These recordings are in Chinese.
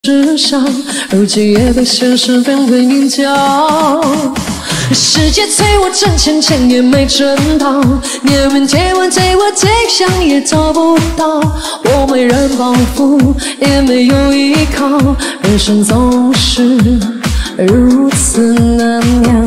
世上，如今也被现实变为棱角。世界催我挣钱，钱也没挣到，年轮接吻对我对象也找不到。我没人保护，也没有依靠，人生总是如此难料。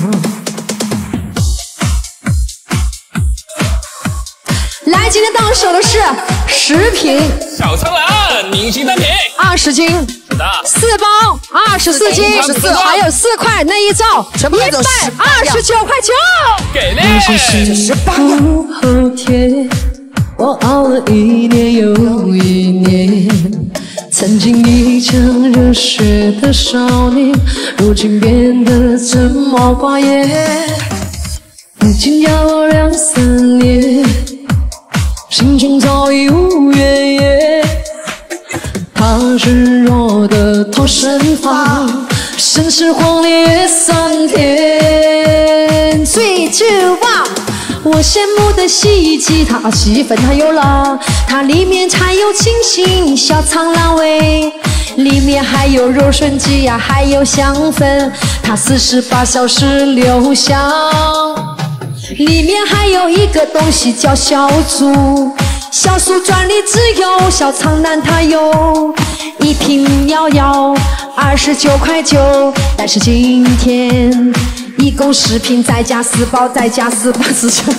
来，今天到手的是10瓶小苍兰明星单品 ，20斤， 是的 ，4包24斤，24，还有4块内衣罩，129块9， 给力 ！18后天，我熬了1年又1年，曾经一腔热血的少年，如今变得沉默寡言，已经要我2、3年。心中早已无怨言，他是我的托生法，盛世荒烈3天。3、2、1，我羡慕的洗衣机，它洗衣粉它有了，它里面才有清新小苍兰味，里面还有柔顺剂呀，还有香氛，它48小时留香。里面还有一个东西叫小苏，小苏专利只有小苍兰它有，1瓶要29块9，但是今天一共10瓶，再加4包，再加4包，49，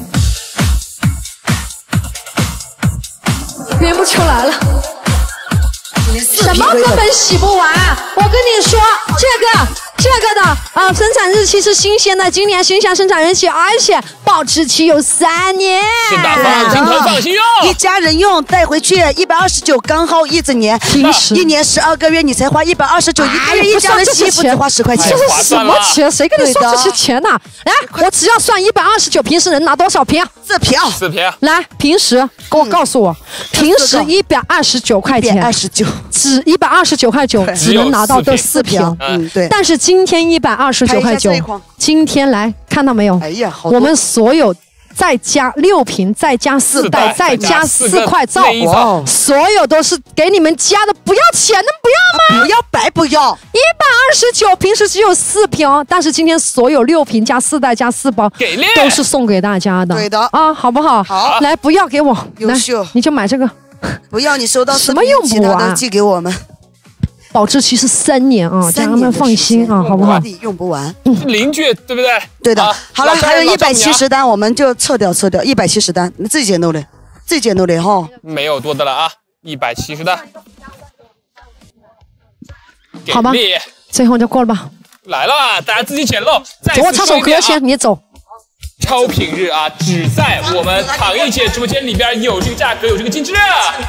圆不出来了。什么根本洗不完？我跟你说，这个的生产日期是新鲜的，今年新鲜生产日期，而且保质期有3年。 是的，放心囤，放心用。 一家人用带回去129，刚好1整年。1年12个月，你才花129，一个月一家人洗衣服只花10块钱。 这是什么钱？谁跟你说这些钱呢？来，我只要算129，平时能拿多少瓶 ？4瓶。 4瓶。 来，平时给我告诉我，平时129块钱 ，129， 只129块9，只能拿到这4瓶。 对。 但是今天129块9，今天来看到没有？ 哎呀，好多。 我们所有再加6瓶，再加4袋，再加4块皂，所有都是给你们加的，不要钱，能不要吗？ 不要白不要。 129，平时只有4瓶，但是今天所有6瓶加4袋加4包， 给力， 都是送给大家的。 对的啊，好不好？ 好， 来，不要给我， 优秀， 你就买这个。 不要，你收到什么用不完？ 其他都寄给我们。 保质期是3年啊，家人们放心啊，好不好？ 用不完， 邻居对不对？ 对的。好了，还有170单，我们就撤掉170单，你自己捡到的哈。 没有多的了啊，170单。 好吧，最后就过了吧。 来了，大家自己捡漏。 给我唱首歌先，你走。 超品日啊，只在我们躺一姐直播间里边有这个价格，有这个金质量。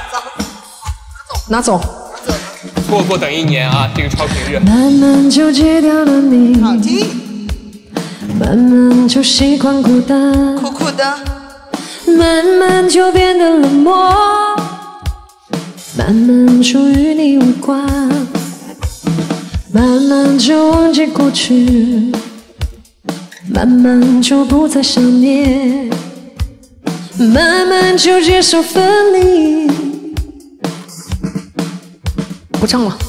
拿走。 过等1年啊，这个超品日。 慢慢就戒掉了你，慢慢就习惯孤单， 酷酷的， 慢慢就变得冷漠，慢慢就与你无关，慢慢就忘记过去，慢慢就不再想念，慢慢就接受分离。不唱了，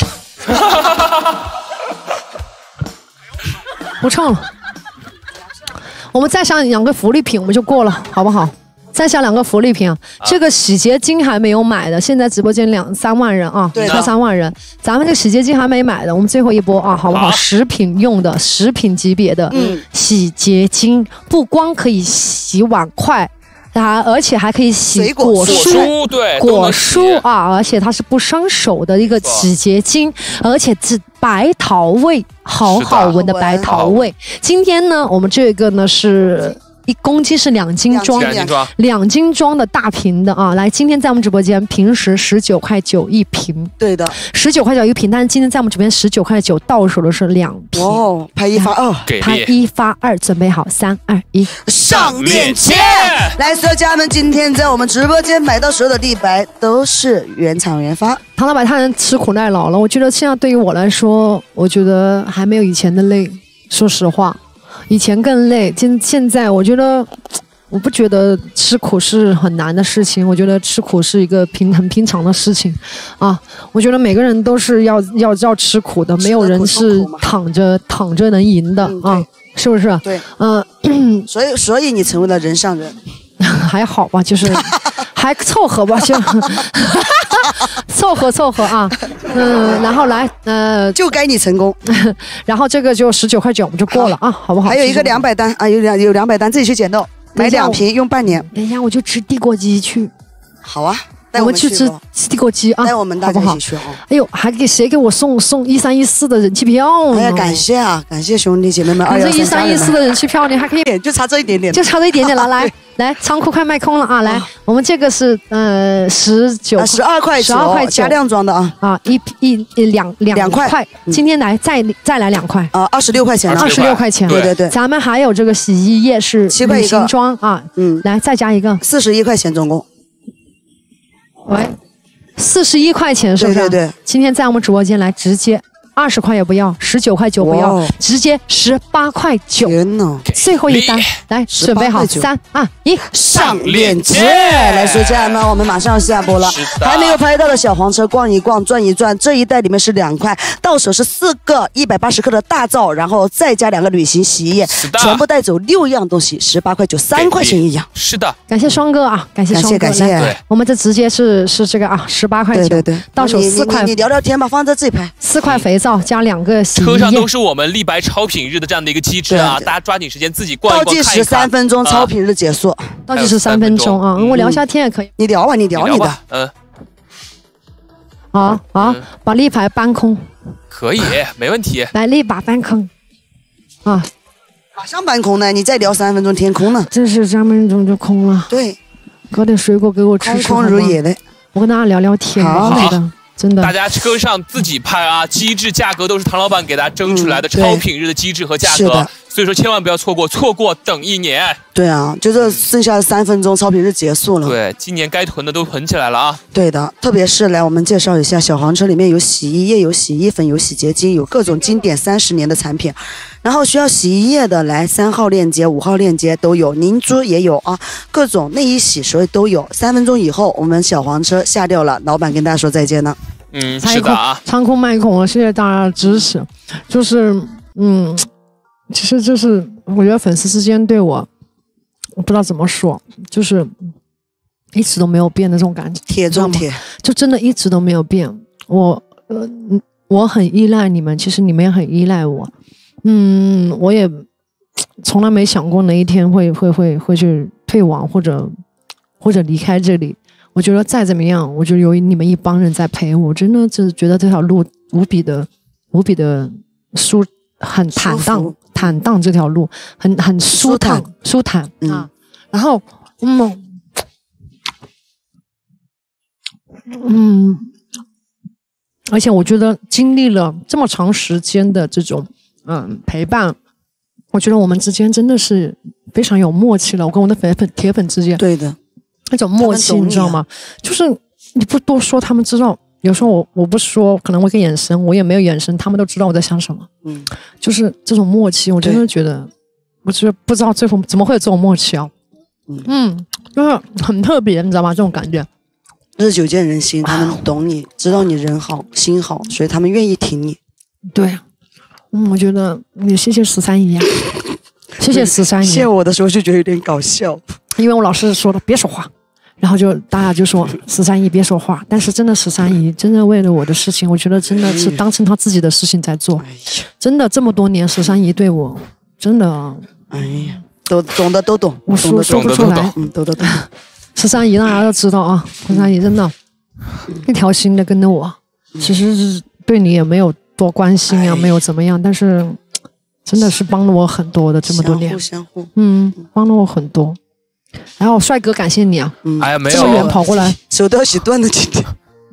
不唱了。我们再上2个福利品，我们就过了，好不好？再下2个福利品，这个洗洁精还没有买的，现在直播间2、3万人啊，超3万人，咱们这个洗洁精还没买的，我们最后一波啊，好不好？10品用的，10品级别的洗洁精，不光可以洗碗筷。而且还可以洗果蔬， 对， 果蔬啊，而且它是不伤手的一个洗洁精，而且是白桃味，好好闻的白桃味。今天呢，我们这个呢是1公斤是2斤装，2斤装的大瓶的啊！来，今天在我们直播间，平时19块9一瓶， 对的 ，19块9一瓶，但是今天在我们这边19块9到手的是2瓶。 哦，拍1发2， 拍1发2，准备好，3、2、1， 上链接！来，所有家人们，今天在我们直播间买到所有的立白都是原厂原发。 唐老板他人吃苦耐劳了，我觉得现在对于我来说，我觉得还没有以前的累，说实话。以前更累，现在我觉得我不觉得吃苦是很难的事情，我觉得吃苦是一个很平常的事情啊。我觉得每个人都是要吃苦的，没有人是躺着能赢的啊，是不是？ 对，所以你成为了人上人， 还好吧，就是还凑合吧，就凑合啊，然后来就该你成功， 然后这个就19.9块我们就过了啊，好不好？ 还有一个200单啊，有200单，自己去捡豆。买2瓶用半年。 等一下我就吃地锅鸡去。 好啊，带我们去吃地锅鸡啊， 带我们大家一起去啊。 哎呦，还给谁给我送1314的人气票呢？ 哎呀，感谢啊，感谢兄弟姐妹们。 这1314的人气票，你还可以就差这一点点， 就差这一点点了。来，仓库快卖空了啊！来，我们这个是12块9 加量装的啊 2块。今天来再来2块啊，26块钱 ，26块钱。 对， 咱们还有这个洗衣液是 7块一个， 旅行装啊，来再加一个 41块钱总共。 喂，41块钱是不是？ 对。 今天在我们直播间来直接20块也不要，19.9块不要，直接18.9块。 天哪！ 最后一单，来准备好，3、2、1， 上链接！来，手机们，我们马上要下播了。还没有拍到的小黄车逛一逛，转一转，这一袋里面是2块，到手是4个180克的大皂，然后再加2个旅行洗衣液，全部带走6样东西，18.9块，3块钱一样。 是的， 感谢双哥啊，感谢。我们这直接是这个啊，18.9块， 对， 到手4块。 你聊聊天吧，放在这一排。 4块肥皂加2个洗衣液。 车上都是我们立白超品日的这样的一个机制啊，大家抓紧时间自己逛一逛， 倒计时3分钟，超品日结束。 倒计时3分钟啊，我聊下天也可以。 你聊吧，你聊你的。 好，把立牌搬空。 可以，没问题。 来，立把搬空。啊， 马上搬空呢，你再聊3分钟，天空呢？ 真是3分钟就空了。 对， 搞点水果给我吃吃。 空如也的。 我跟大家聊聊天。好的。真的， 大家车上自己拍啊，机制价格都是唐老板给大家争出来的超品日的机制和价格，所以说千万不要错过等1年。 对啊，就这剩下的3分钟，超品日结束了。 对，今年该囤的都囤起来了啊。 对的，特别是来我们介绍一下，小黄车里面有洗衣液、有洗衣粉、有洗洁精，有各种经典30年的产品。然后需要洗衣液的，来3号链接、5号链接都有，凝珠也有啊，各种内衣洗手液都有。3分钟以后，我们小黄车下掉了，老板跟大家说再见了。 是的啊， 仓库卖空了，谢谢大家的支持。就是其实就是我觉得粉丝之间对我不知道怎么说，就是一直都没有变的这种感觉， 铁中铁， 就真的一直都没有变。我很依赖你们，其实你们也很依赖我。我也从来没想过哪一天会去退网或者离开这里。我觉得再怎么样，我觉得有你们一帮人在陪我，真的就是觉得这条路无比的很坦荡，这条路很舒坦啊。然后而且我觉得经历了这么长时间的这种陪伴，我觉得我们之间真的是非常有默契了。我跟我的铁粉之间， 对的。 那种默契，你知道吗？就是你不多说，他们知道。有时候我不说，可能我一个眼神，我也没有眼神，他们都知道我在想什么。就是这种默契，我真的觉得，我觉得不知道最后怎么会有这种默契啊。就是很特别，你知道吗？这种感觉。 日久见人心，他们懂你，知道你人好心好，所以他们愿意挺你。 对，我觉得也谢谢13姨啊，谢谢13姨。 谢我的时候就觉得有点搞笑。 因为我老师说了别说话，然后大家就说13姨别说话，但是真的13姨真的为了我的事情，我觉得真的是当成她自己的事情在做，真的这么多年13姨对我真的， 都懂的都懂， 我说不出来， 懂 13姨大家都知道啊，13姨真的一条心的跟着我，其实是对你也没有多关心啊，没有怎么样，但是真的是帮了我很多的这么多年， 相互， 帮了我很多。然后帅哥感谢你啊， 没有这么远跑过来， 手都要洗断了今天。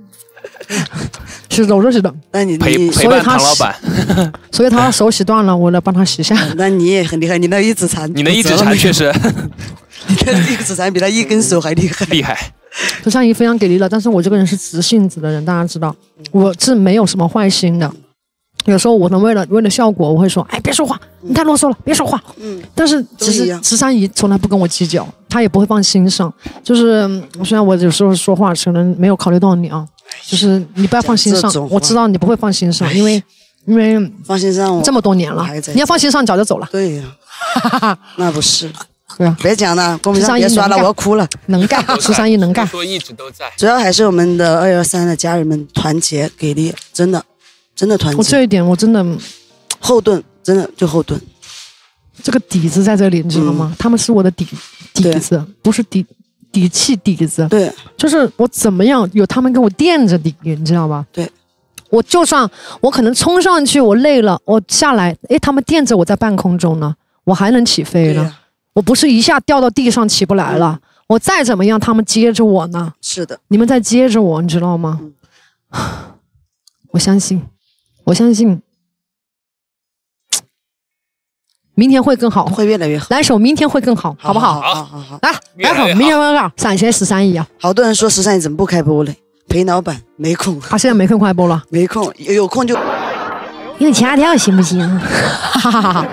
是的，我是的。 那你陪伴唐老板， 所以他手洗断了，我来帮他洗下。 那你也很厉害，你那一指禅， 你那一指禅确实， 你那一指禅比他一根手还厉害。 13姨非常给力了，但是我这个人是直性子的人，大家知道，我是没有什么坏心的。 有时候我能为了效果，我会说，哎，别说话，你太啰嗦了，别说话。但是其实慈善姨从来不跟我计较，她也不会放心上。就是虽然我有时候说话可能没有考虑到你啊，就是你不要放心上，我知道你不会放心上，因为放心上这么多年了，你要放心上早就走了。 对呀，那不是。 对啊， 别讲了，公屏上别刷了，我要哭了。 能干，十三姨能干， 说一直都在。 主要还是我们的213的家人们团结给力，真的团结。 我这一点我真的后盾，真的就后盾。 这个底子在这里，你知道吗？他们是我的底子，不是底气底子。 对， 就是我怎么样有他们给我垫着底，你知道吧？ 对， 我就算我可能冲上去，我累了，我下来，哎，他们垫着我在半空中呢，我还能起飞呢。我不是一下掉到地上起不来了，我再怎么样，他们接着我呢。 是的， 你们在接着我，你知道吗？我相信，明天会更好， 会越来越好。 来首明天会更好，好不好？ 好， 来首明天会更好。感谢13亿啊！ 好多人说13亿怎么不开播嘞？陪老板没空。 他现在没空开播了， 没空，有空就有掐掉行不行？哈哈哈！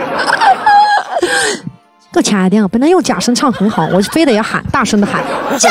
给我掐掉！本来用假声唱很好，我非得要喊，大声的喊。加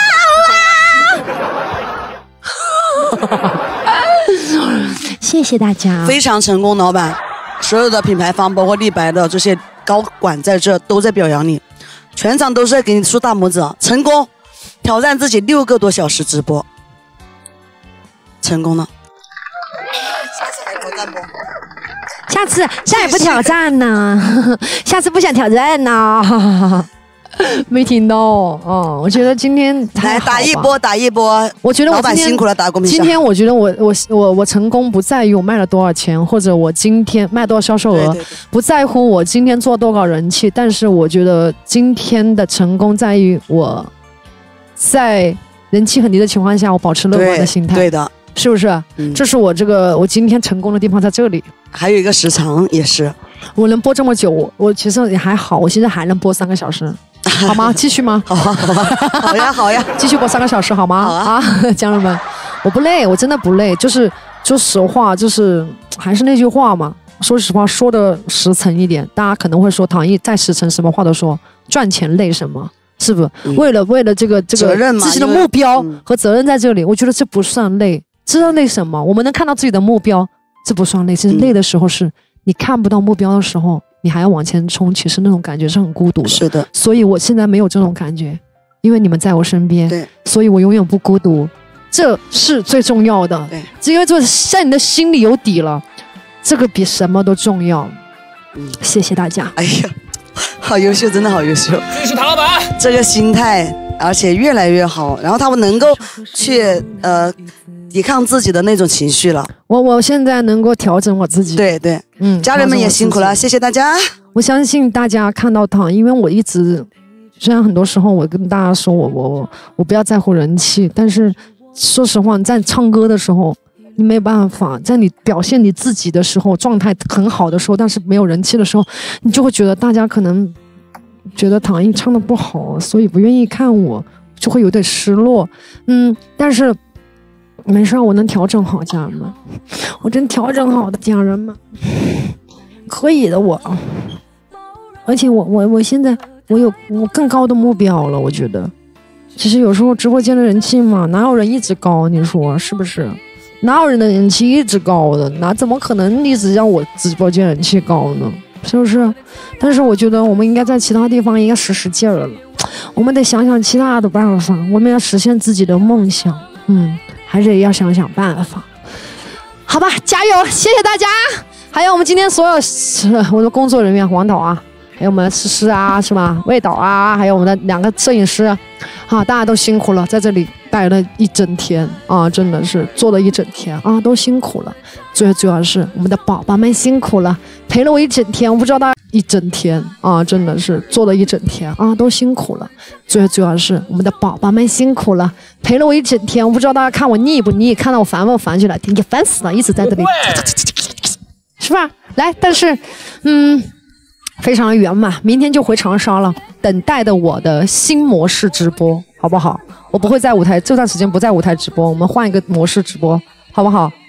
谢谢大家， 非常成功，老板。所有的品牌方，包括立白的这些高管在这都在表扬你，全场都是在给你竖大拇指，成功挑战自己6个多小时直播，成功了。下次还挑战不？ 下也不挑战呢，下次不想挑战呢。没听到哦，我觉得今天来打一波， 我觉得我老板辛苦了，打公屏上。 今天我觉得我成功不在于我卖了多少钱，或者我今天卖多少销售额， 对， 不在乎我今天做多少人气，但是我觉得今天的成功在于我在人气很低的情况下，我保持乐观的心态。 对的， 是不是？这是我我今天成功的地方在这里。 还有一个时长也是， 我能播这么久，我其实也还好，我现在还能播3个小时。好吗？继续吗？ 好呀， 继续播3个小时好吗？ 好啊， 家人们，我不累，我真的不累，就是说实话，就是还是那句话嘛，说实话，说的实诚一点，大家可能会说唐毅再实诚，什么话都说，赚钱累什么？是不是？为了这个责任嘛， 自己的目标和责任在这里，我觉得这不算累，知道累什么？我们能看到自己的目标，这不算累，其实累的时候是你看不到目标的时候。你还要往前冲，其实那种感觉是很孤独的。是的， 所以我现在没有这种感觉，因为你们在我身边， 对， 所以我永远不孤独，这是最重要的。 对， 因为这在你的心里有底了，这个比什么都重要。谢谢大家。 哎呀，好优秀，真的好优秀。 这是唐老板， 这个心态，而且越来越好，然后他们能够去抵抗自己的那种情绪了。 我现在能够调整我自己。 对，家人们也辛苦了，谢谢大家。 我相信大家看到他，因为我一直，虽然很多时候我跟大家说我不要在乎人气，但是说实话，在唱歌的时候，你没办法，在你表现你自己的时候，状态很好的时候，但是没有人气的时候，你就会觉得大家可能觉得唐毅唱的不好，所以不愿意看我，就会有点失落。但是没事，我能调整好，家人们，我真调整好的，家人们，可以的我。而且我现在我更高的目标了，我觉得，其实有时候直播间的人气嘛，哪有人一直高？你说是不是？哪有人的人气一直高的？那怎么可能一直让我直播间人气高呢？是不是？但是我觉得我们应该在其他地方应该使劲儿了，我们得想想其他的办法，我们要实现自己的梦想。还是要想想办法，好吧，加油！谢谢大家，还有我们今天所有我的工作人员黄导啊，还有我们的诗诗啊，是吧？魏导啊，还有我们的2个摄影师啊，大家都辛苦了，在这里待了一整天啊，真的是做了一整天啊，都辛苦了。最主要是我们的宝宝们辛苦了，陪了我一整天，我不知道大家一整天啊，真的是做了一整天啊，都辛苦了。最主要是我们的宝宝们辛苦了，陪了我一整天，我不知道大家看我腻不腻，看到我烦不烦去了，也烦死了，一直在这里，是吧？来，但是非常的圆满，明天就回长沙了，等待的我的新模式直播，好不好？我不会在舞台这段时间不在舞台直播，我们换一个模式直播，好不好？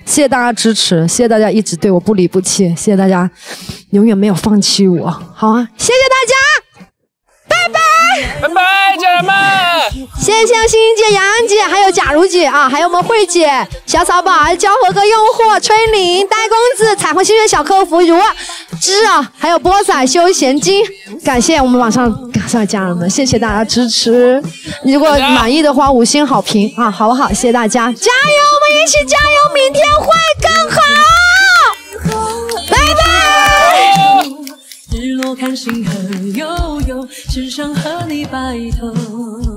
谢谢大家支持，谢谢大家一直对我不离不弃，谢谢大家永远没有放弃我。好啊，谢谢大家，拜拜， 拜拜，家人们。 谢谢星星姐、洋洋姐，还有假如姐啊，还有我们慧姐、小草宝、交合哥、用货、崔玲、呆公子、彩虹心愿小客服、如芝啊，还有波仔、休闲金，感谢我们网上的家人们，谢谢大家支持。如果满意的话，5星好评啊，好不好？谢谢大家，加油，我们一起加油，明天会更好。拜拜。日落看星河悠悠，只想和你白头。